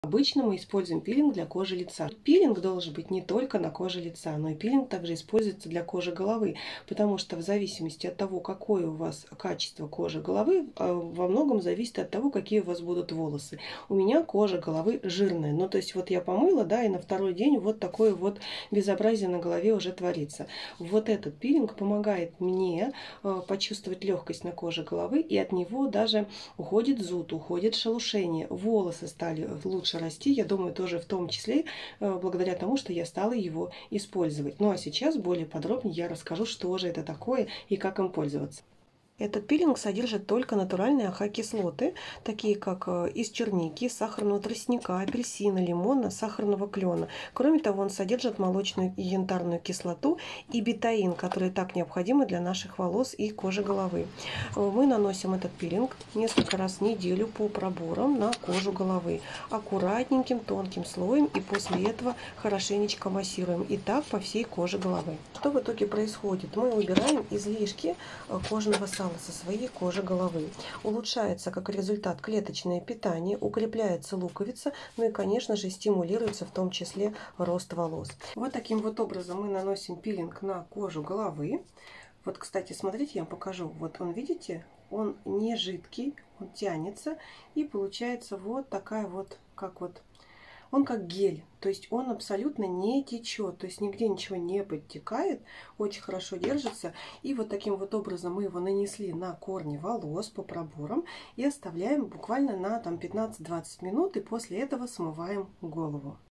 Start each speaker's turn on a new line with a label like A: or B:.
A: Обычно мы используем пилинг для кожи лица. Пилинг должен быть не только на коже лица, но и пилинг также используется для кожи головы, потому что в зависимости от того, какое у вас качество кожи головы, во многом зависит от того, какие у вас будут волосы. У меня кожа головы жирная, ну то есть вот я помыла, да, и на второй день вот такое вот безобразие на голове уже творится. Вот этот пилинг помогает мне почувствовать легкость на коже головы, и от него даже уходит зуд, уходит шелушение, волосы стали лучше расти, я думаю, тоже в том числе благодаря тому, что я стала его использовать. Ну а сейчас более подробнее я расскажу, что же это такое и как им пользоваться. Этот пилинг содержит только натуральные АХ-кислоты, такие как из черники, сахарного тростника, апельсина, лимона, сахарного клена. Кроме того, он содержит молочную и янтарную кислоту и бетаин, которые так необходимы для наших волос и кожи головы. Мы наносим этот пилинг несколько раз в неделю по проборам на кожу головы, аккуратненьким тонким слоем, и после этого хорошенечко массируем, и так по всей коже головы. Что в итоге происходит? Мы убираем излишки кожного сала со своей кожи головы. Улучшается как результат клеточное питание, укрепляется луковица, ну и, конечно же, стимулируется в том числе рост волос. Вот таким вот образом мы наносим пилинг на кожу головы. Вот, кстати, смотрите, я вам покажу. Вот он, видите, он не жидкий, он тянется, и получается вот такая вот, он как гель, то есть он абсолютно не течет, то есть нигде ничего не подтекает, очень хорошо держится. И вот таким вот образом мы его нанесли на корни волос по проборам и оставляем буквально на 15-20 минут, и после этого смываем голову.